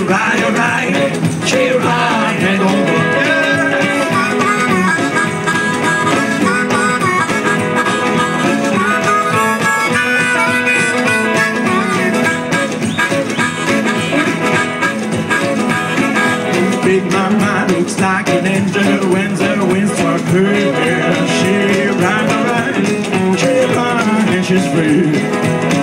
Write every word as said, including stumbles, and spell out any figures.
ride, ride, she ride and over. Big Mama looks like an angel when the winds struck her. She ride, ride, she ride and she's free.